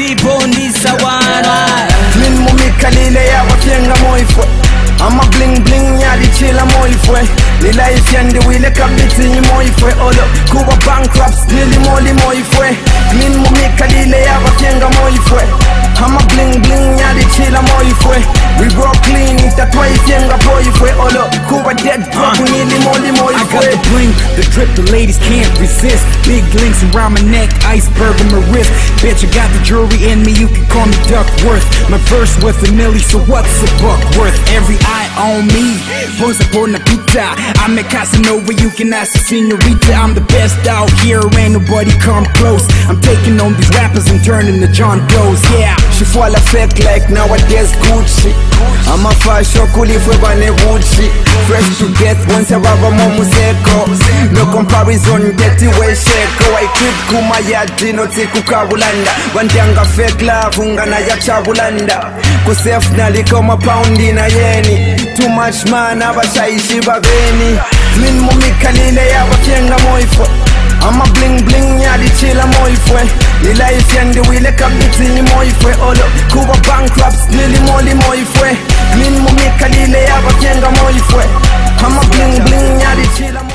wibonisa wana Clean mumikalile ya wakienga moifwe I'ma bling bling yali chila moifwe Ni life yandi wile kabiti ni moifwe Olo kuwa bankrupts nili moli moifwe Clean mumikalile ya wakienga moifwe I'ma bling bling yali chila moifwe We grow clean itatwa ifyenga boifwe Olo kuwa dead broke nili moli moifwe I got the bling, the drip the ladies can't resist Big links around my neck, iceberg on my wrist Bitch I got the jewelry in me, you can call me Duckworth My verse worth a milli, so what's a buck worth? Every eye on me, once upon a pizza I'm a Casanova, you can ask the senorita I'm the best out here, ain't nobody come close I'm taking on these rappers and turning to John Doe's, yeah She fall a fake like nowadays Gucci I'm a fashion kuli fwe bane Gucci Fresh to death once a rubber momuseko No comparison get away sheko I keep kuma yadi no tiku kabulanda Wantianga fake love ungana ya chabulanda Kusef naliko mapaundi na yeni Too much man abashaishi babeni Clean mumikalile ya wakienga moifwe I'ma bling bling yadi chila moifwe Ni life yandi wile kabiti ni moifwe Olo kuwa bankrupts nili moli moifwe Clean mumikalile ya wakienga moifwe I'ma bling bling yadi chila